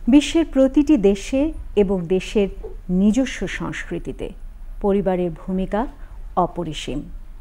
বিশ্বের প্রতিটি দেশে এবং দেশের নিজস্ব সংস্কৃতিতে পরিবারের ভূমিকা অপরিসীম।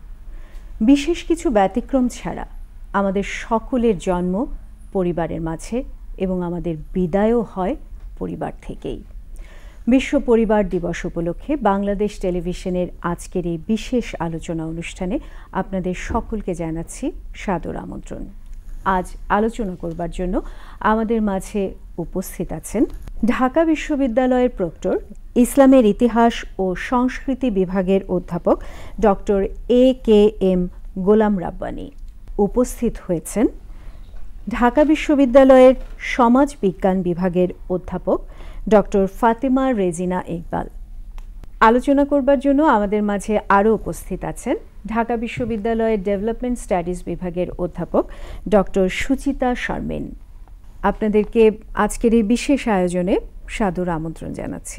বিশেষ কিছু ব্যতিক্রম ছাড়া আমাদের সকলের জন্ম পরিবারের মাঝে এবং আমাদের বিদায়ও হয় পরিবার থেকেই। বিশ্ব পরিবার দিবস উপলক্ষে বাংলাদেশ টেলিভিশনের আজকের এই বিশেষ আলোচনা অনুষ্ঠানে আপনাদের সকলকে জানাচ্ছি সাদর আমন্ত্রণ। আজ আলোচনা করবার জন্য আমাদের মাঝে উপস্থিত আছেন ঢাকা বিশ্ববিদ্যালয়ের প্রক্টর, ইসলামের ইতিহাস ও সংস্কৃতি বিভাগের অধ্যাপক ডক্টর AKM গোলাম রাব্বানী। উপস্থিত হয়েছেন ঢাকা বিশ্ববিদ্যালয়ের সমাজ বিজ্ঞান বিভাগের অধ্যাপক ডক্টর ফাতেমা রেজিনা ইকবাল। আলোচনা করবার জন্য আমাদের মাঝে আরও উপস্থিত আছেন ঢাকা বিশ্ববিদ্যালয়ের ডেভেলপমেন্ট স্টাডিজ বিভাগের অধ্যাপক ডক্টর সুচিতা শারমিন। আপনাদেরকে আজকের এই বিশেষ আয়োজনে সাদর আমন্ত্রণ জানাচ্ছি।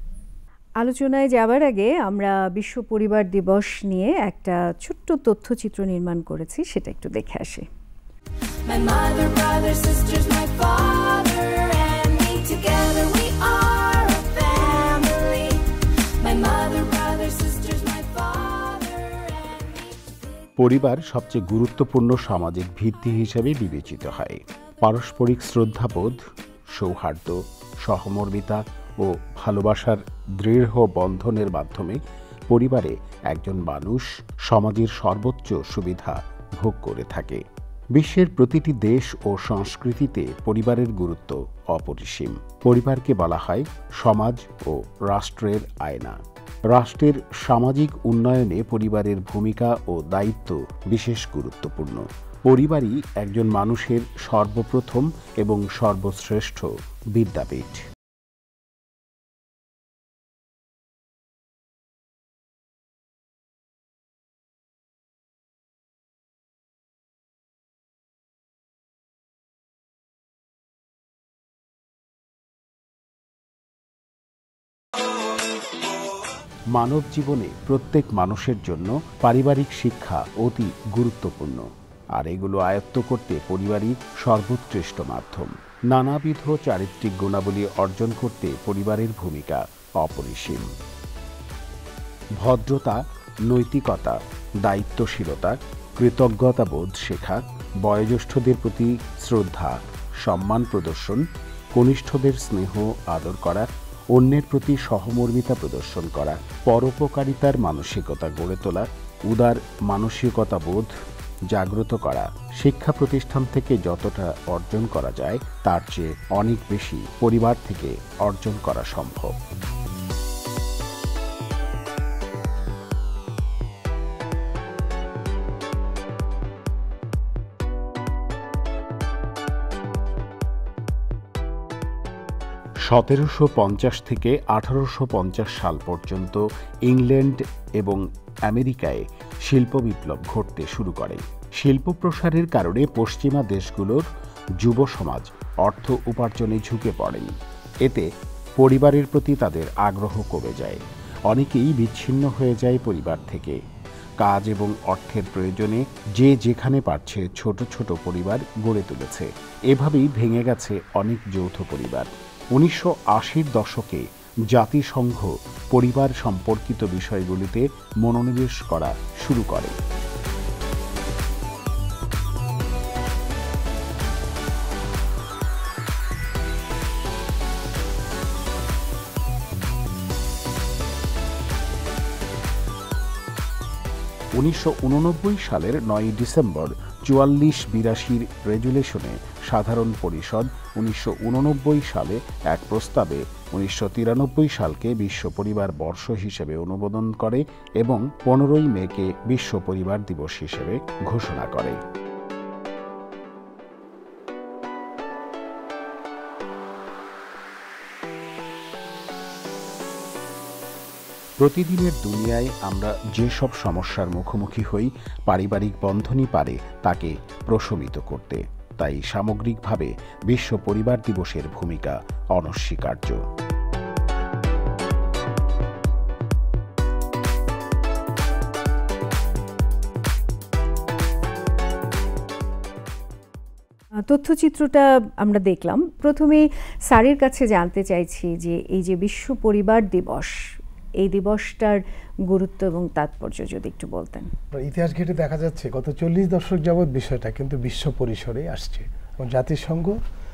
আলোচনায় যাবার আগে আমরা বিশ্ব পরিবার দিবস নিয়ে একটা ছোট্ট তথ্যচিত্র নির্মাণ করেছি, সেটা একটু দেখে আসি। My mother, brother, sisters, my father and me, together we are a family. My mother, brother, sisters, my father and me. পরিবার সবচেয়ে গুরুত্বপূর্ণ সামাজিক ভিত্তি হিসেবে বিবেচিত হয়। পারস্পরিক শ্রদ্ধাবোধ, সৌহার্দ্য, সহমর্মিতা ও ভালোবাসার দৃঢ় বন্ধনের মাধ্যমে পরিবারে একজন মানুষ সমাজের সর্বোচ্চ সুবিধা ভোগ করে থাকে। বিশ্বের প্রতিটি দেশ ও সংস্কৃতিতে পরিবারের গুরুত্ব অপরিসীম। পরিবারকে বলা হয় সমাজ ও রাষ্ট্রের আয়না। রাষ্ট্রের সামাজিক উন্নয়নে পরিবারের ভূমিকা ও দায়িত্ব বিশেষ গুরুত্বপূর্ণ। পরিবারই একজন মানুষের সর্বপ্রথম এবং সর্বশ্রেষ্ঠ বিদ্যাপীঠ। মানব জীবনে প্রত্যেক মানুষের জন্য পারিবারিক শিক্ষা অতি গুরুত্বপূর্ণ, আর এগুলো আয়ত্ত করতে পরিবারই সর্বোৎকৃষ্ট মাধ্যম। নানাবিধ চারিত্রিক গুণাবলী অর্জন করতে পরিবারের ভূমিকা অপরিসীম। ভদ্রতা, নৈতিকতা, দায়িত্বশীলতা, কৃতজ্ঞতাবোধ শেখা, বয়োজ্যেষ্ঠদের প্রতি শ্রদ্ধা, সম্মান প্রদর্শন, কনিষ্ঠদের স্নেহ আদর করা, অন্যের প্রতি সহমর্মিতা প্রদর্শন করা, পরোপকারিতার মানসিকতা গড়ে তোলা, উদার মানসিকতাবোধ জাগ্রত করা, শিক্ষা প্রতিষ্ঠান থেকে যতটা অর্জন করা যায় তার চেয়ে অনেক বেশি পরিবার থেকে অর্জন করা সম্ভব। (1750 থেকে 1850 সাল পর্যন্ত ইংল্যান্ড এবং আমেরিকায় শিল্প বিপ্লব ঘটতে শুরু করে। শিল্প প্রসারের কারণে পশ্চিমা দেশগুলোর যুব সমাজ অর্থ উপার্জনে ঝুঁকে পড়েন। এতে পরিবারের প্রতি তাদের আগ্রহ কমে যায়। অনেকেই বিচ্ছিন্ন হয়ে যায় পরিবার থেকে। কাজ এবং অর্থের প্রয়োজনে যে যেখানে পারছে ছোট ছোট পরিবার গড়ে তুলেছে। এভাবেই ভেঙে গেছে অনেক যৌথ পরিবার। 1980-র দশকে জাতিসংঘ পরিবার সম্পর্কিত বিষয়গুলিতে মনোনিবেশ করা শুরু করে। সালের 9 ডিসেম্বর 44-82 রেজুলেশনে সাধারণ পরিষদ 1989 সালে এক প্রস্তাবে 1993 সালকে বিশ্ব পরিবার বর্ষ হিসেবে অনুমোদন করে এবং 15 মেকে বিশ্ব পরিবার দিবস হিসেবে ঘোষণা করে। প্রতিদিনের দুনিয়ায় আমরা যেসব সমস্যার মুখোমুখি হই, পারিবারিক বন্ধনই পারে তাকে প্রশমিত করতে। তাই সামগ্রিকভাবে বিশ্ব পরিবার দিবসের ভূমিকা অনস্বীকার্য। তথ্যচিত্রটা আমরা দেখলাম। প্রথমে স্যারের কাছে জানতে চাইছি যে এই যে বিশ্ব পরিবার দিবস, এই দিবসটার গুরুত্ব এবং তাৎপর্য যদি একটু বলতেন। ইতিহাস ঘেঁটে দেখা যাচ্ছে গত 40 দশক যাবৎ বিষয়টা কিন্তু বিশ্ব পরিসরে আসছে এবং জাতিসংঘ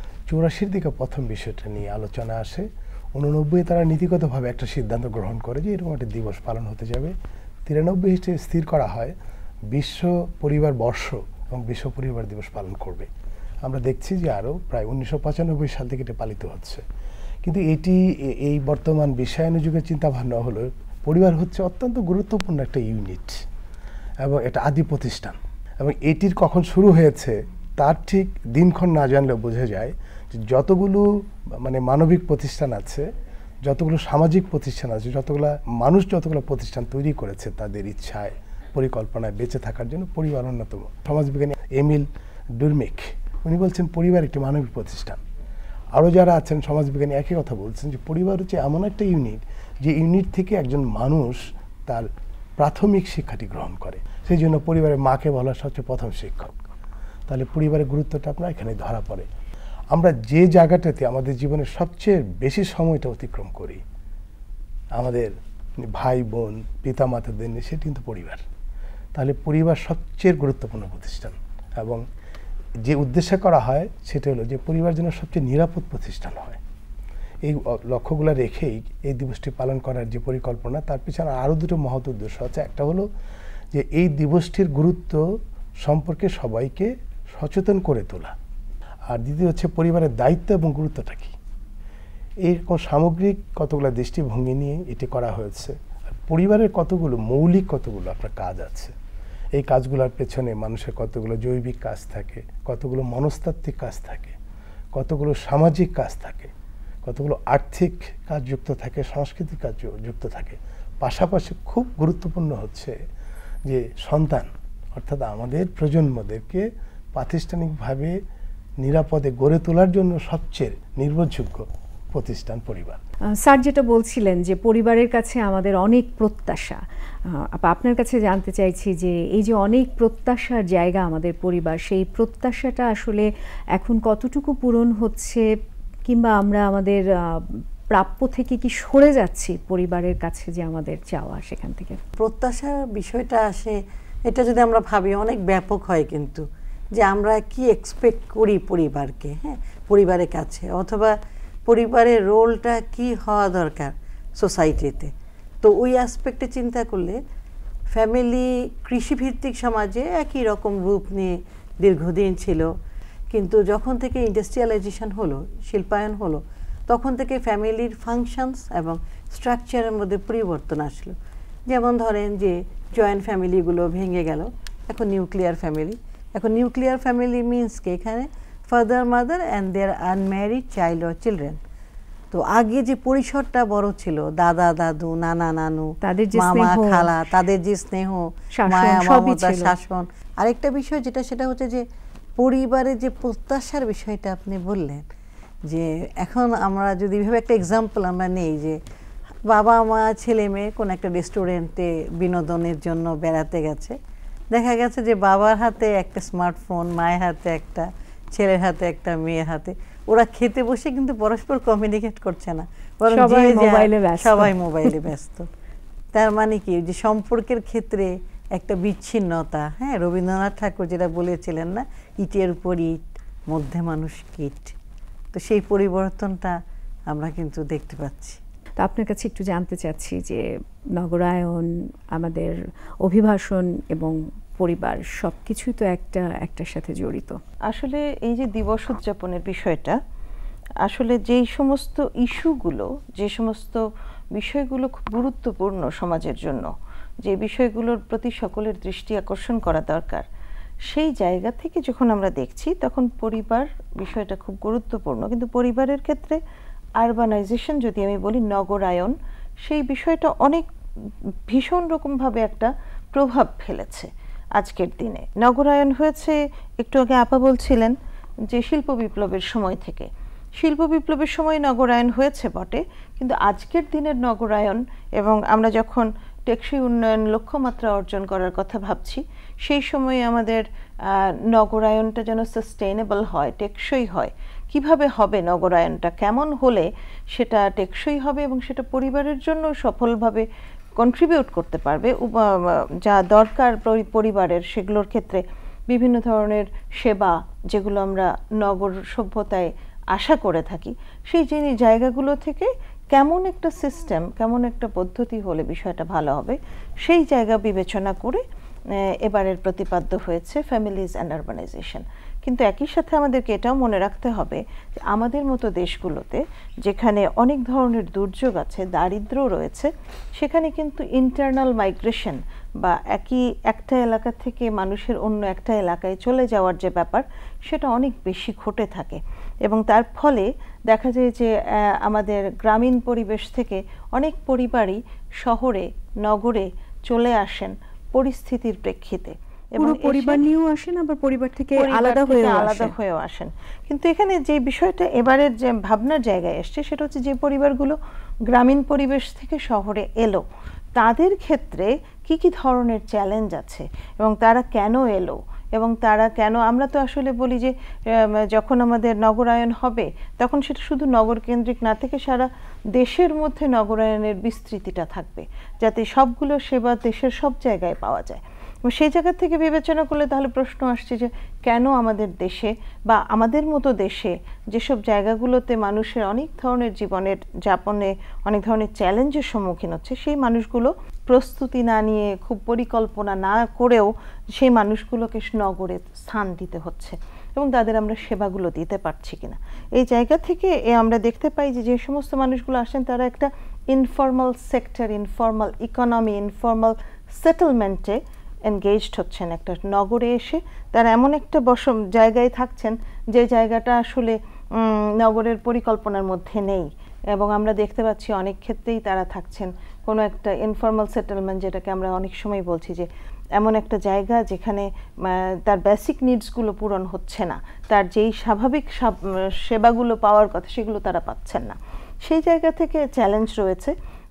84 দিকে প্রথম বিষয়টা নিয়ে আলোচনা আসে। 89 তারা নীতিগতভাবে একটা সিদ্ধান্ত গ্রহণ করে যে এরকম একটা দিবস পালন হতে যাবে। 93 স্থির করা হয় বিশ্ব পরিবার বর্ষ এবং বিশ্ব পরিবার দিবস পালন করবে। আমরা দেখছি যে আরও প্রায় 1995 সাল থেকে এটা পালিত হচ্ছে। কিন্তু এই বর্তমান বিশ্বায়নের যুগের চিন্তাভাবনা হলো পরিবার হচ্ছে অত্যন্ত গুরুত্বপূর্ণ একটা ইউনিট এবং এটা আদি প্রতিষ্ঠান, এবং এটির কখন শুরু হয়েছে তার ঠিক দিনক্ষণ না জানলেও বোঝা যায় যে যতগুলো মানবিক প্রতিষ্ঠান আছে, যতগুলো সামাজিক প্রতিষ্ঠান আছে, যতগুলো প্রতিষ্ঠান তৈরি করেছে তাদের ইচ্ছায় পরিকল্পনায় বেঁচে থাকার জন্য পরিবার অন্যতম। সমাজবিজ্ঞানী এমিল ডুরমিক উনি বলছেন পরিবার একটি মানবিক প্রতিষ্ঠান। আরও যারা আছেন সমাজবিজ্ঞানী একই কথা বলছেন যে পরিবার হচ্ছে এমন একটা ইউনিট যে ইউনিট থেকে একজন মানুষ তার প্রাথমিক শিক্ষাটি গ্রহণ করে। সেই জন্য পরিবারের মাকে বলা সবচেয়ে প্রথম শিক্ষক। তাহলে পরিবারের গুরুত্বটা আপনার এখানে ধরা পড়ে। আমরা যে জায়গাটাতে আমাদের জীবনের সবচেয়ে বেশি সময়টা অতিক্রম করি আমাদের ভাই বোন পিতা মাতাদের নিয়ে, সেটি কিন্তু পরিবার। তাহলে পরিবার সবচেয়ে গুরুত্বপূর্ণ প্রতিষ্ঠান এবং যে উদ্দেশ্য করা হয় সেটা হলো যে পরিবার যেন সবচেয়ে নিরাপদ প্রতিষ্ঠান হয়। এই লক্ষ্যগুলো রেখেই এই দিবসটি পালন করার যে পরিকল্পনা, তার পিছনে আরও দুটো মহৎ উদ্দেশ্য আছে। একটা হলো যে এই দিবসটির গুরুত্ব সম্পর্কে সবাইকে সচেতন করে তোলা, আর দ্বিতীয় হচ্ছে পরিবারের দায়িত্ব এবং গুরুত্বটা কী। এইরকম সামগ্রিক কতগুলো দৃষ্টিভঙ্গি নিয়ে এটি করা হয়েছে। আর পরিবারের মৌলিক কতগুলো আপনার কাজ আছে, এই কাজগুলোর পেছনে মানুষের কতগুলো জৈবিক কাজ থাকে, কতগুলো মনস্তাত্ত্বিক কাজ থাকে, কতগুলো সামাজিক কাজ থাকে, কতগুলো আর্থিক কাজ যুক্ত থাকে, সাংস্কৃতিক কাজ যুক্ত থাকে। পাশাপাশি খুব গুরুত্বপূর্ণ হচ্ছে যে সন্তান অর্থাৎ আমাদের প্রজন্মদেরকে প্রাতিষ্ঠানিকভাবে নিরাপদে গড়ে তোলার জন্য সবচেয়ে নির্ভরযোগ্য প্রতিষ্ঠান পরিবার। স্যার যেটা বলছিলেন যে পরিবারের কাছে আমাদের অনেক প্রত্যাশা, আপনার কাছে জানতে চাইছি যে এই যে অনেক প্রত্যাশার জায়গা আমাদের পরিবার, সেই প্রত্যাশাটা আসলে এখন কতটুকু পূরণ হচ্ছে, কিংবা আমরা আমাদের প্রাপ্য থেকে কি সরে যাচ্ছি পরিবারের কাছে যে আমাদের চাওয়া সেখান থেকে? প্রত্যাশার বিষয়টা আসে, এটা যদি আমরা ভাবি অনেক ব্যাপক হয়, কিন্তু যে আমরা কি এক্সপেক্ট করি পরিবারকে, হ্যাঁ, পরিবারের কাছে, অথবা পরিবারের রোলটা কি হওয়া দরকার সোসাইটিতে। তো ওই অ্যাসপেক্টে চিন্তা করলে ফ্যামিলি কৃষিভিত্তিক সমাজে একই রকম রূপ নিয়ে দীর্ঘদিন ছিল, কিন্তু যখন থেকে ইন্ডাস্ট্রিয়ালাইজেশন হলো, শিল্পায়ন হলো, তখন থেকে ফ্যামিলির ফাংশনস এবং স্ট্রাকচারের মধ্যে পরিবর্তন আসলো। যেমন ধরেন যে জয়েন্ট ফ্যামিলিগুলো ভেঙে গেল, এখন নিউক্লিয়ার ফ্যামিলি। এখন নিউক্লিয়ার ফ্যামিলি মিনস কি, এখানে father mother and their unmarried child or children. তো আগে যে পরিসরটা বড় ছিল, দাদা দাদু নানা নানু মামা খালা, তাদের যে স্নেহ মায়া মমতা শাসন। আরেকটা বিষয় যেটা, সেটা হচ্ছে যে পরিবারের যে প্রত্যাশার বিষয়টা আপনি বললেন, যে এখন আমরা যদি এভাবে একটা এক্সাম্পল আমরা নেই, যে বাবা মা ছেলে মেয়ে কোনো একটা রেস্টুরেন্টে বিনোদনের জন্য বেড়াতে গেছে, দেখা গেছে যে বাবার হাতে একটা স্মার্টফোন, মায়ের হাতে একটা, ছেলের হাতে একটা, মেয়ের হাতে। ওরা খেতে বসে কিন্তু পরস্পর কমিউনিকেট করছে না, সবাই মোবাইলে ব্যস্ত। তার মানে কি, যে সম্পর্কের ক্ষেত্রে একটা বিচ্ছিন্নতা। হ্যাঁ, রবীন্দ্রনাথ ঠাকুর যেটা বলেছিলেন না, ইটের উপর ইট, মধ্যে মানুষ কীট। তো সেই পরিবর্তনটা আমরা কিন্তু দেখতে পাচ্ছি। তো আপনার কাছে একটু জানতে চাচ্ছি যে নগরায়ন, আমাদের অভিবাসন এবং পরিবার সবকিছুই তো একটার সাথে জড়িত। আসলে এই যে দিবস উদযাপনের বিষয়টা, আসলে যেই সমস্ত ইস্যুগুলো, যে সমস্ত বিষয়গুলো খুব গুরুত্বপূর্ণ সমাজের জন্য, যে বিষয়গুলোর প্রতি সকলের দৃষ্টি আকর্ষণ করা দরকার, সেই জায়গা থেকে যখন আমরা দেখছি তখন পরিবার বিষয়টা খুব গুরুত্বপূর্ণ। কিন্তু পরিবারের ক্ষেত্রে আরবানাইজেশন যদি আমি বলি, নগরায়ন, সেই বিষয়টা অনেক ভীষণ রকমভাবে একটা প্রভাব ফেলেছে আজকের দিনে। নগরায়ন হয়েছে, একটু আগে আপা বলছিলেন যে শিল্প বিপ্লবের সময় থেকে। শিল্প বিপ্লবের সময় নগরায়ন হয়েছে বটে, কিন্তু আজকের দিনের নগরায়ন এবং আমরা যখন টেকসই উন্নয়ন লক্ষ্যমাত্রা অর্জন করার কথা ভাবছি, সেই সময় আমাদের নগরায়নটা যেন সাস্টেইনেবল হয়, টেকসই হয়। কিভাবে হবে নগরায়নটা, কেমন হলে সেটা টেকসই হবে এবং সেটা পরিবারের জন্য সফলভাবে কন্ট্রিবিউট করতে পারবে, যা দরকার পরিবারের, সেগুলোর ক্ষেত্রে বিভিন্ন ধরনের সেবা যেগুলো আমরা নগর সভ্যতায় আশা করে থাকি, সেই জায়গাগুলো থেকে কেমন একটা সিস্টেম, কেমন একটা পদ্ধতি হলে বিষয়টা ভালো হবে, সেই জায়গা বিবেচনা করে এবারের প্রতিপাদ্য হয়েছে ফ্যামিলিজ অ্যান্ড আরবানাইজেশন। কিন্তু একই সাথে আমাদেরকে এটাও মনে রাখতে হবে যে আমাদের মতো দেশগুলোতে যেখানে অনেক ধরনের দুর্যোগ আছে, দারিদ্র্য রয়েছে, সেখানে কিন্তু ইন্টারনাল মাইগ্রেশন বা একটা এলাকা থেকে মানুষের অন্য একটা এলাকায় চলে যাওয়ার যে ব্যাপার, সেটা অনেক বেশি ঘটে থাকে এবং তার ফলে দেখা যায় যে আমাদের গ্রামীণ পরিবেশ থেকে অনেক পরিবারই শহরে, নগরে চলে আসেন পরিস্থিতির প্রেক্ষিতে এবং পরিবার নিয়েও আসেন, আবার পরিবার থেকে আলাদা হয়েও আসেন। কিন্তু এখানে যে বিষয়টা এবারের যে ভাবনার জায়গায় এসছে, সেটা হচ্ছে যে পরিবারগুলো গ্রামীণ পরিবেশ থেকে শহরে এলো, তাদের ক্ষেত্রে কি কি ধরনের চ্যালেঞ্জ আছে এবং তারা কেন এলো এবং তারা কেন, আমরা তো আসলে বলি যে যখন আমাদের নগরায়ন হবে তখন সেটা শুধু নগর কেন্দ্রিক না থেকে সারা দেশের মধ্যে নগরায়নের বিস্তৃতিটা থাকবে, যাতে সবগুলো সেবা দেশের সব জায়গায় পাওয়া যায়। সেই জায়গা থেকে বিবেচনা করলে তাহলে প্রশ্ন আসছে যে কেন আমাদের দেশে বা আমাদের মতো দেশে যেসব জায়গাগুলোতে মানুষের অনেক ধরনের জীবনের যাপনে অনেক ধরনের চ্যালেঞ্জের সম্মুখীন হচ্ছে, সেই মানুষগুলো প্রস্তুতি না নিয়ে, খুব পরিকল্পনা না করেও সেই মানুষগুলোকে নগরে স্থান দিতে হচ্ছে এবং তাদের আমরা সেবাগুলো দিতে পারছি কিনা। এই জায়গা থেকে আমরা দেখতে পাই যে যে সমস্ত মানুষগুলো আসেন তারা একটা informal sector, informal economy, informal সেটেলমেন্টে এনগেজড হচ্ছেন। একটা নগরে এসে তারা এমন একটা জায়গায় থাকছেন যে জায়গাটা আসলে নগরের পরিকল্পনার মধ্যে নেই এবং আমরা দেখতে পাচ্ছি অনেক ক্ষেত্রেই তারা থাকছেন কোনো একটা ইনফর্মাল সেটেলমেন্ট, যেটাকে আমরা অনেক সময় বলছি যে এমন একটা জায়গা যেখানে তার বেসিক নিডসগুলো পূরণ হচ্ছে না, তার যেই স্বাভাবিক সেবাগুলো পাওয়ার কথা সেগুলো তারা পাচ্ছেন না। সেই জায়গা থেকে চ্যালেঞ্জ রয়েছে।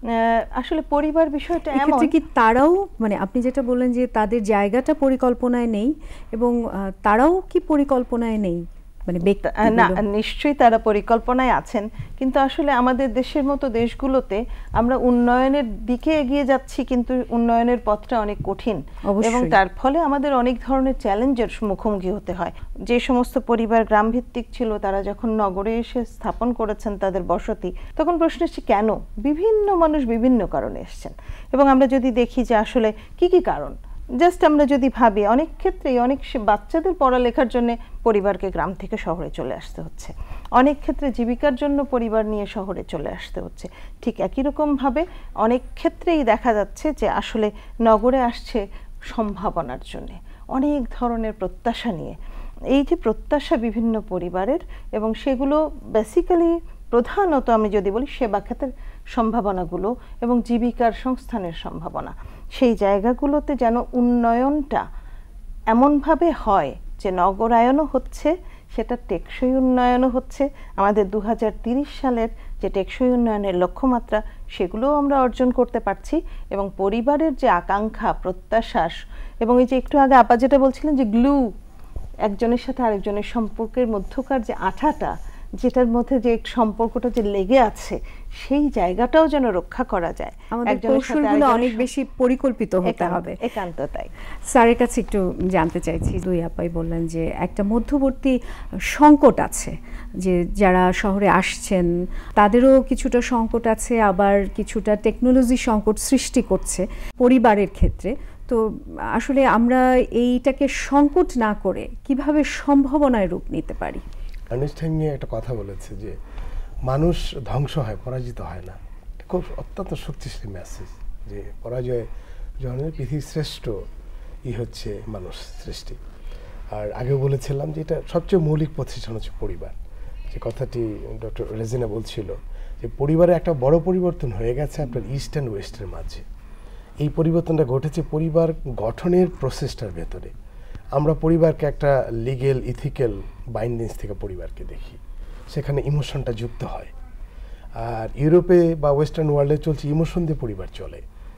আসলে পরিবার বিষয়টা এমন কি তারাও, মানে আপনি যেটা বললেন যে তাদের জায়গাটা পরিকল্পনায় নেই এবং তারাও কি পরিকল্পনায় নেই, মানে না, নিশ্চয়ই তারা পরিকল্পনায় আছেন, কিন্তু আসলে আমাদের দেশের মতো দেশগুলোতে আমরা উন্নয়নের দিকে এগিয়ে যাচ্ছি, কিন্তু উন্নয়নের পথটা অনেক কঠিন এবং তার ফলে আমাদের অনেক ধরনের চ্যালেঞ্জের মুখোমুখি হতে হয়। যে সমস্ত পরিবার গ্রাম ভিত্তিক ছিল তারা যখন নগরে এসে স্থাপন করেছেন তাদের বসতি, তখন প্রশ্ন হচ্ছে কেন? বিভিন্ন মানুষ বিভিন্ন কারণে এসছেন এবং আমরা যদি দেখি যে আসলে কি কি কারণ, জাস্ট আমরা যদি ভাবি, অনেক ক্ষেত্রেই অনেক বাচ্চাদের পড়ালেখার জন্য পরিবারকে গ্রাম থেকে শহরে চলে আসতে হচ্ছে, অনেক ক্ষেত্রে জীবিকার জন্য পরিবার নিয়ে শহরে চলে আসতে হচ্ছে। ঠিক একই রকমভাবে অনেক ক্ষেত্রেই দেখা যাচ্ছে যে আসলে নগরে আসছে সম্ভাবনার জন্য, অনেক ধরনের প্রত্যাশা নিয়ে। এই যে প্রত্যাশা বিভিন্ন পরিবারের, এবং সেগুলো বেসিক্যালি প্রধানত আমি যদি বলি সেবা খাতের সম্ভাবনাগুলো এবং জীবিকার সংস্থানের সম্ভাবনা, সেই জায়গাগুলোতে যেন উন্নয়নটা এমনভাবে হয় যে নগরায়নও হচ্ছে, সেটা টেকসই উন্নয়নও হচ্ছে। আমাদের 2030 সালের যে টেকসই উন্নয়নের লক্ষ্যমাত্রা, সেগুলোও আমরা অর্জন করতে পারছি এবং পরিবারের যে আকাঙ্ক্ষা, প্রত্যাশা, এবং এই যে একটু আগে আপা যেটা বলছিলেন যে গ্লু, একজনের সাথে আরেকজনের সম্পর্কের মধ্যকার যে আঠাটা, যেটার মধ্যে যে সম্পর্কটা যে লেগে আছে, সেই জায়গাটাও যেন রক্ষা করা যায়। আমাদের কৌশলগুলো অনেক বেশি পরিকল্পিত হতে হবে। একান্ত তাই। স্যারের কাছে একটু জানতে চাইছি, দুই আপাই বললেন যে একটা মধ্যবর্তী সংকট আছে, যে যারা শহরে আসছেন তাদেরও কিছুটা সংকট আছে, আবার কিছুটা টেকনোলজি সংকট সৃষ্টি করছে পরিবারের ক্ষেত্রে। তো আসলে আমরা এইটাকে সংকট না করে কিভাবে সম্ভাবনায় রূপ নিতে পারি? আর্নেস্টাইন নিয়ে একটা কথা বলেছে যে মানুষ ধ্বংস হয়, পরাজিত হয় না। খুব অত্যন্ত শক্তিশালী মেসেজ, যে পরাজয় জনের পৃথিবীর শ্রেষ্ঠ হচ্ছে মানুষ সৃষ্টি। আর আগে বলেছিলাম যে এটা সবচেয়ে মৌলিক প্রতিষ্ঠান হচ্ছে পরিবার। যে কথাটি ডক্টর রেজিনা বলছিল যে পরিবারে একটা বড় পরিবর্তন হয়ে গেছে আপনার ইস্ট অ্যান্ড ওয়েস্টের মাঝে। এই পরিবর্তনটা ঘটেছে পরিবার গঠনের প্রসেসটার ভেতরে। আমরা পরিবারকে একটা লিগেল ইথিক্যাল বাইন্ডিংস থেকে পরিবারকে দেখি, সেখানে ইমোশনটা যুক্ত হয়। আর ইউরোপে বা ওয়েস্টার্ন ওয়ার্ল্ডে চলছে ইমোশন দিয়ে পরিবার চলে,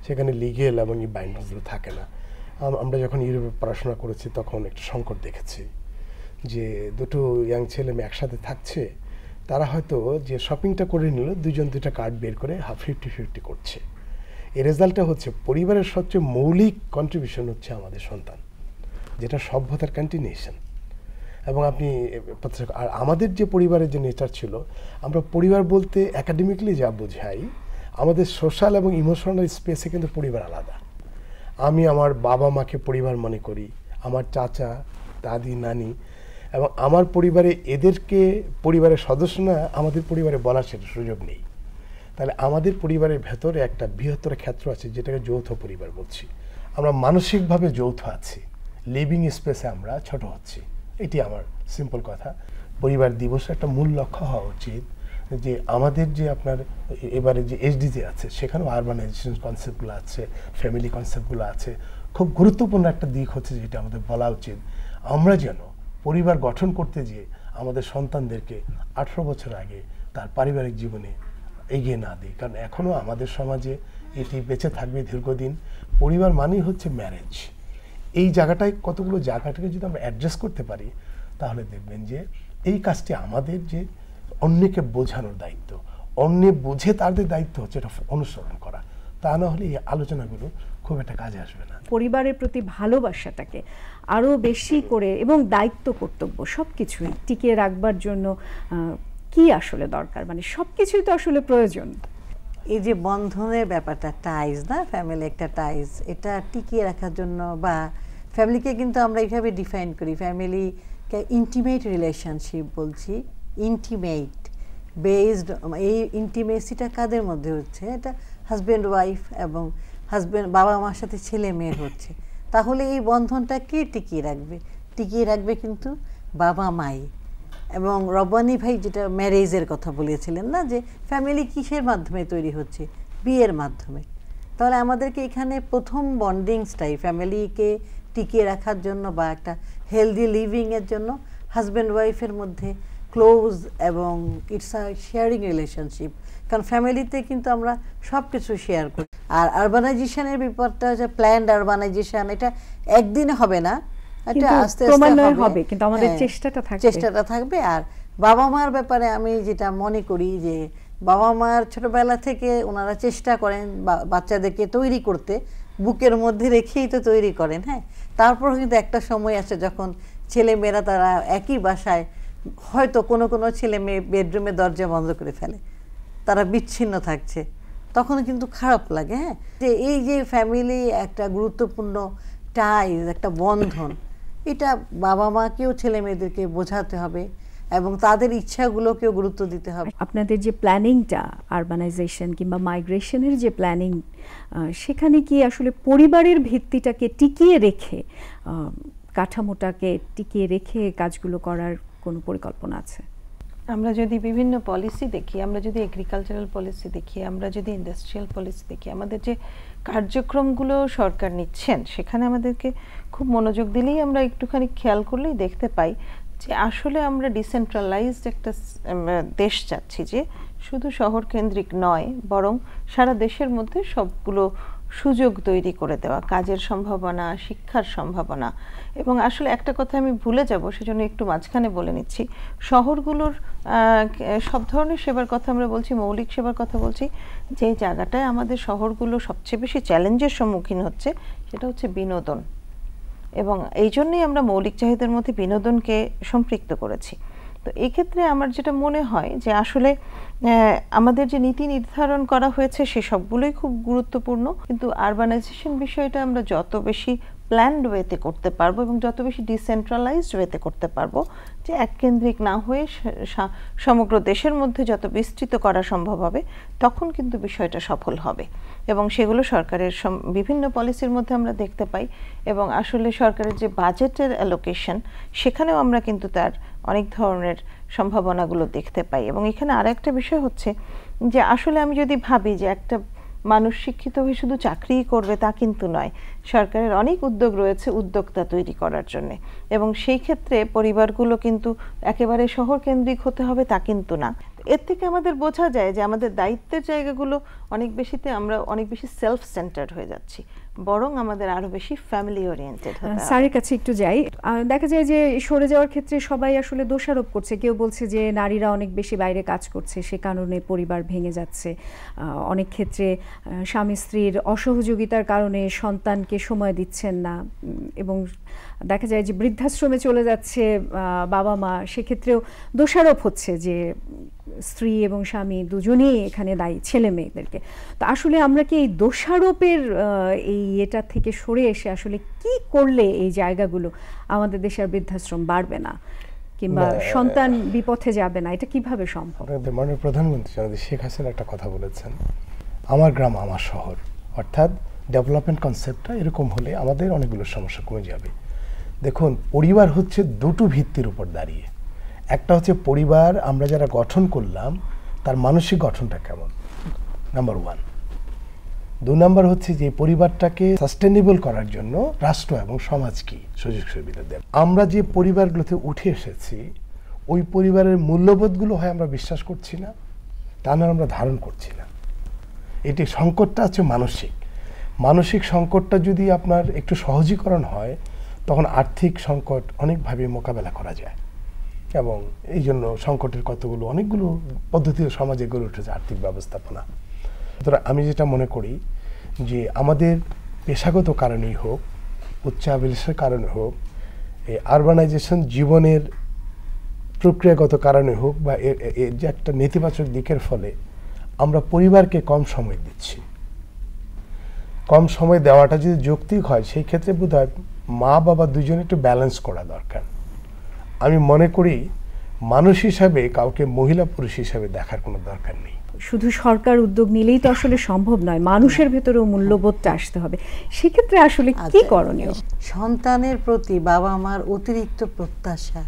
সেখানে লিগেল এবং এই বাইন্ডিংসগুলো থাকে না। আমরা যখন ইউরোপে পড়াশোনা করেছি তখন একটা সংকট দেখেছি যে দুটো ইয়াং ছেলে মেয়ে একসাথে থাকছে, তারা হয়তো যে শপিংটা করে নিল দুজন দুটা কার্ড বের করে 50-50 করছে। এর রেজাল্টটা হচ্ছে পরিবারের সবচেয়ে মৌলিক কন্ট্রিবিউশন হচ্ছে আমাদের সন্তান, যেটা সভ্যতার কন্টিনিউশন। এবং আপনি আর আমাদের যে পরিবারের যে নেচার ছিল, আমরা পরিবার বলতে একাডেমিক্যালি যা বোঝাই, আমাদের সোশ্যাল এবং ইমোশনাল স্পেসে কিন্তু পরিবার আলাদা। আমি আমার বাবা মাকে পরিবার মনে করি, আমার চাচা দাদি নানি, এবং আমার পরিবারে এদেরকে পরিবারের সদস্য না আমাদের পরিবারে বলার সেটা সুযোগ নেই। তাহলে আমাদের পরিবারের ভেতরে একটা বৃহত্তর ক্ষেত্র আছে যেটাকে যৌথ পরিবার বলছি। আমরা মানসিকভাবে যৌথ আছি, লিভিং স্পেসে আমরা ছোট হচ্ছি। এটি আমার সিম্পল কথা। পরিবার দিবস একটা মূল লক্ষ্য হওয়া উচিত যে আমাদের যে আপনার এবারে যে এসডিজি আছে সেখানেও আরবানাইজেশন কনসেপ্টগুলো আছে, ফ্যামিলি কনসেপ্টগুলো আছে। খুব গুরুত্বপূর্ণ একটা দিক হচ্ছে যেটা আমাদের বলা উচিত, আমরা যেন পরিবার গঠন করতে গিয়ে আমাদের সন্তানদেরকে 18 বছর আগে তার পারিবারিক জীবনে এগিয়ে না দিই। কারণ এখনও আমাদের সমাজে এটি বেঁচে থাকবে দীর্ঘদিন। পরিবার মানেই হচ্ছে ম্যারেজ। এই জায়গাটায় কতগুলো জায়গাটাকে যদি আমরা অ্যাড্রেস করতে পারি তাহলে দেখবেন যে এই কাজটি আমাদের যে অন্যকে বোঝানোর দায়িত্ব, অন্যে বুঝে তাদের দায়িত্ব হচ্ছে এটা অনুসরণ করা। তা না হলে এই আলোচনাগুলো খুব একটা কাজে আসবে না। পরিবারের প্রতি ভালোবাসাটাকে আরও বেশি করে এবং দায়িত্ব কর্তব্য সব কিছুই টিকিয়ে রাখবার জন্য কি আসলে দরকার, মানে সব কিছুই তো আসলে প্রয়োজন। এই যে বন্ধনের ব্যাপারটা, টাইজ না, ফ্যামিলি একটা টাইজ, এটা টিকিয়ে রাখার জন্য, বা ফ্যামিলিকে কিন্তু আমরা এইভাবে ডিফাইন করি, ফ্যামিলিকে ইন্টিমেট রিলেশনশিপ বলছি, ইন্টিমেট বেসড। এই ইন্টিমেসিটা কাদের মধ্যে হচ্ছে? এটা হাজব্যান্ড ওয়াইফ এবং হাজব্যান্ড বাবা মার সাথে ছেলে মেয়ের হচ্ছে। তাহলে এই বন্ধনটা কে টিকিয়ে রাখবে? টিকিয়ে রাখবে কিন্তু বাবা মাই। এবং রব্বানী ভাই যেটা ম্যারেজের কথা বলেছিলেন না, যে ফ্যামিলি কিসের মাধ্যমে তৈরি হচ্ছে? বিয়ের মাধ্যমে। তাহলে আমাদেরকে এখানে প্রথম বন্ডিংসটাই ফ্যামিলিকে টিকিয়ে রাখার জন্য বা একটা হেলদি লিভিংয়ের জন্য হাজব্যান্ড ওয়াইফের মধ্যে ক্লোজ এবং ইটস আ শেয়ারিং রিলেশনশিপ। কারণ ফ্যামিলিতে কিন্তু আমরা সব কিছু শেয়ার করি। আর আরবানাইজেশনের ব্যাপারটা হচ্ছে প্ল্যান্ড আরবানাইজেশন, এটা একদিনে হবে না, এটা আস্তে আস্তে হবে, কিন্তু আমাদের চেষ্টাটা থাকবে। আর বাবা মার ব্যাপারে আমি যেটা মনে করি যে বাবা মার ছোটবেলা থেকে ওনারা চেষ্টা করেন বাচ্চাদেরকে তৈরি করতে, বুকের মধ্যে রেখেই তো তৈরি করেন। হ্যাঁ, তারপর কিন্তু একটা সময় আসে যখন ছেলে মেয়েরা তারা একই বাসায়, হয়তো কোনো কোনো ছেলে মেয়ে বেডরুমে দরজা বন্ধ করে ফেলে, তারা বিচ্ছিন্ন থাকছে, তখন কিন্তু খারাপ লাগে। হ্যাঁ, যে এই যে ফ্যামিলি একটা গুরুত্বপূর্ণ টাইজ, একটা বন্ধন, এটা বাবা মাকেও ছেলে মেয়েদেরকে বোঝাতে হবে এবং তাদের ইচ্ছাগুলোকেও গুরুত্ব দিতে হবে। আপনাদের যে প্ল্যানিংটা, আরবানাইজেশন কিংবা মাইগ্রেশনের যে প্ল্যানিং, সেখানে কি আসলে পরিবারের ভিত্তিটাকে টিকিয়ে রেখে, কাঠামোটাকে টিকিয়ে রেখে কাজগুলো করার কোনো পরিকল্পনা আছে? আমরা যদি বিভিন্ন পলিসি দেখি, আমরা যদি এগ্রিকালচারাল পলিসি দেখি, আমরা যদি ইন্ডাস্ট্রিয়াল পলিসি দেখি, আমাদের যে কার্যক্রমগুলো সরকার নিচ্ছেন সেখানে আমাদেরকে খুব মনোযোগ দিলেই, আমরা একটুখানি খেয়াল করলেই দেখতে পাই যে আসলে আমরা ডিসেন্ট্রালাইজড একটা দেশ চাচ্ছি, যে শুধু শহর কেন্দ্রিক নয় বরং সারা দেশের মধ্যে সবগুলো সুযোগ তৈরি করে দেওয়া, কাজের সম্ভাবনা, শিক্ষার সম্ভাবনা। এবং আসলে একটা কথা আমি ভুলে যাব, সেজন্য একটু মাঝখানে বলে নিচ্ছি, শহরগুলোর সব ধরনের সেবার কথা আমরা বলছি, মৌলিক সেবার কথা বলছি, যে জায়গাটায় আমাদের শহরগুলো সবচেয়ে বেশি চ্যালেঞ্জের সম্মুখীন হচ্ছে সেটা হচ্ছে বিনোদন। এবং এই জন্যই আমরা মৌলিক চাহিদার মধ্যে বিনোদনকে সম্পৃক্ত করেছি। তো এই ক্ষেত্রে আমার যেটা মনে হয় যে আসলে আমাদের যে নীতি নির্ধারণ করা হয়েছে সে সবগুলোই খুব গুরুত্বপূর্ণ, কিন্তু আরবানাইজেশন বিষয়টা আমরা যত বেশি প্ল্যান্ড ওয়েতে করতে পারবো এবং যত বেশি ডিসেন্ট্রালাইজড ওয়েতে করতে পারবো, যে এককেন্দ্রিক না হয়ে সমগ্র দেশের মধ্যে যত বিস্তৃত করা সম্ভব হবে, তখন কিন্তু বিষয়টা সফল হবে। এবং সেগুলো সরকারের বিভিন্ন পলিসির মধ্যে আমরা দেখতে পাই। এবং আসলে সরকারের যে বাজেটের অ্যালোকেশন, সেখানেও আমরা কিন্তু তার অনেক ধরনের সম্ভাবনাগুলো দেখতে পাই। এবং এখানে আরেকটা বিষয় হচ্ছে যে আসলে আমি যদি ভাবি যে একটা মানুষ শিক্ষিত হয়ে শুধু চাকরিই করবে, তা কিন্তু নয়। সরকারের অনেক উদ্যোগ রয়েছে উদ্যোক্তা তৈরি করার জন্য, এবং সেই ক্ষেত্রে পরিবারগুলো কিন্তু একেবারে শহর কেন্দ্রিক হতে হবে তা কিন্তু না। এর থেকে আমাদের বোঝা যায় যে আমাদের দায়িত্বের জায়গাগুলো আমরা অনেক বেশি সেলফ সেন্টার্ড হয়ে যাচ্ছি, বরং আমাদের আরো বেশি ফ্যামিলি ওরিয়েন্টেড হতে হবে। স্যারের কাছে একটু যাই, দেখা যায় যে সরে যাওয়ার ক্ষেত্রে সবাই আসলে দোষারোপ করছে। কেউ বলছে যে নারীরা অনেক বেশি বাইরে কাজ করছে, সে কারণে পরিবার ভেঙে যাচ্ছে। অনেক ক্ষেত্রে স্বামী স্ত্রীর অসহযোগিতার কারণে সন্তানকে সময় দিচ্ছেন না, এবং দেখা যায় যে বৃদ্ধাশ্রমে চলে যাচ্ছে বাবা মা, সেক্ষেত্রেও দোষারোপ হচ্ছে যে স্ত্রী এবং স্বামী দুজনেই এখানে দায়ী, ছেলে মেয়েদেরকে। তো আসলে আমরা কি এই দোষারোপের এটা থেকে সরে এসে আসলে কি করলে এই জায়গাগুলো, আমাদের দেশের বৃদ্ধাশ্রম বাড়বে না কিংবা সন্তান বিপথে যাবে না, এটা কিভাবে সম্ভব? মাননীয় প্রধানমন্ত্রী শেখ হাসিনা একটা কথা বলেছেন, আমার গ্রাম আমার শহর, অর্থাৎ ডেভেলপমেন্ট কনসেপ্টটা এরকম হলে আমাদের অনেকগুলো সমস্যা কমে যাবে। দেখুন, পরিবার হচ্ছে দুটো ভিত্তির উপর দাঁড়িয়ে। একটা হচ্ছে পরিবার আমরা যারা গঠন করলাম তার মানসিক গঠনটা কেমন, নাম্বার 1। 2 নাম্বার হচ্ছে যে পরিবারটাকে সাস্টেনেবল করার জন্য রাষ্ট্র এবং সমাজ কি সুযোগ সুবিধা দেয়। আমরা যে পরিবারগুলোতে উঠে এসেছি ওই পরিবারের মূল্যবোধগুলো হয় আমরা বিশ্বাস করছি না, তা না আমরা ধারণ করছি না। এটি সংকটটা হচ্ছে মানসিক সংকটটা যদি আপনার একটু সহজীকরণ হয় তখন আর্থিক সংকট অনেকভাবে মোকাবেলা করা যায়, এবং এই জন্য সংকটের অনেকগুলো পদ্ধতি সমাজে গড়ে উঠেছে আর্থিক ব্যবস্থাপনা। সুতরাং আমি যেটা মনে করি যে আমাদের পেশাগত কারণেই হোক, উচ্চাভিলাষের কারণে হোক, এই আরবানাইজেশন জীবনের প্রক্রিয়াগত কারণে হোক, বা এর যে একটা নেতিবাচক দিকের ফলে আমরা পরিবারকে কম সময় দিচ্ছি। কম সময় দেওয়াটা যদি যৌক্তিক হয় সেই ক্ষেত্রে বোধহয় মা বাবা দুজনে একটু ব্যালেন্স করা দরকার। আমি মনে করি মানুষ হিসাবে কাউকে মহিলা পুরুষ হিসাবে দেখার কোনো দরকার নেই। শুধু সরকার উদ্যোগ নিলেই তো আসলে সম্ভব নয়, মানুষের ভেতরেও মূল্যবোধটা আসতে হবে। সেক্ষেত্রে আসলে কি করণীয়? সন্তানের প্রতি বাবা মার অতিরিক্ত প্রত্যাশা,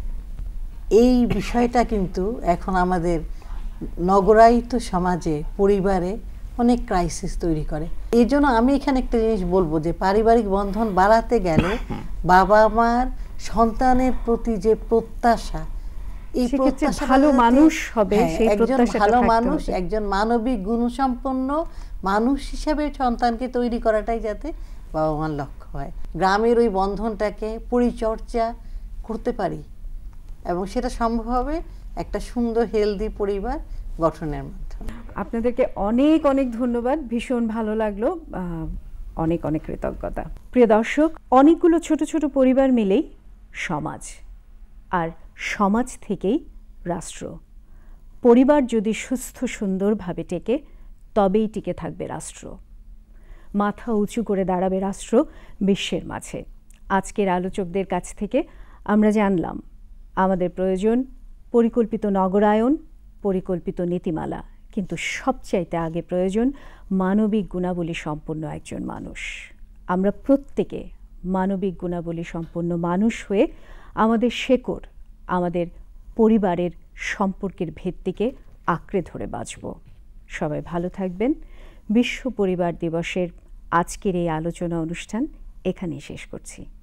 এই বিষয়টা কিন্তু এখন আমাদের নগরায়িত সমাজে পরিবারে অনেক ক্রাইসিস তৈরি করে। এই জন্য আমি এখানে একটা জিনিস বলবো যে পারিবারিক বন্ধন বাড়াতে গেলে বাবা মার সন্তানের প্রতি যে প্রত্যাশা, এই প্রত্যাশা ভালো মানুষ হবে, সেই প্রত্যাশা, ভালো মানুষ, একজন মানবিক গুণসম্পন্ন মানুষ হিসেবে সন্তানকে তৈরি করাটাই যাতে বাবা মার লক্ষ্য হয়। গ্রামের ওই বন্ধনটাকে পরিচর্যা করতে পারি, এবং সেটা সম্ভব হবে একটা সুন্দর হেলদি পরিবার গঠনের মাধ্যমে। আপনাদেরকে অনেক অনেক ধন্যবাদ, ভীষণ ভালো লাগলো, অনেক অনেক কৃতজ্ঞতা। প্রিয় দর্শক, অনেকগুলো ছোট ছোট পরিবার মিলেই সমাজ, আর সমাজ থেকেই রাষ্ট্র। পরিবার যদি সুস্থ সুন্দরভাবে টেকে তবেই টিকে থাকবে রাষ্ট্র। মাথা উঁচু করে দাঁড়াবে রাষ্ট্র বিশ্বের মাঝে। আজকের আলোচকদের কাছ থেকে আমরা জানলাম আমাদের প্রয়োজন পরিকল্পিত নগরায়ন, পরিকল্পিত নীতিমালা, কিন্তু সবচাইতে আগে প্রয়োজন মানবিক গুণাবলী সম্পন্ন একজন মানুষ। আমরা প্রত্যেকে মানবিক গুণাবলী সম্পন্ন মানুষ হয়ে আমাদের শেকড়, আমাদের পরিবারের সম্পর্কের ভিত্তিকে আঁকড়ে ধরে বাঁচব। সবাই ভালো থাকবেন। বিশ্ব পরিবার দিবসের আজকের এই আলোচনা অনুষ্ঠান এখানেই শেষ করছি।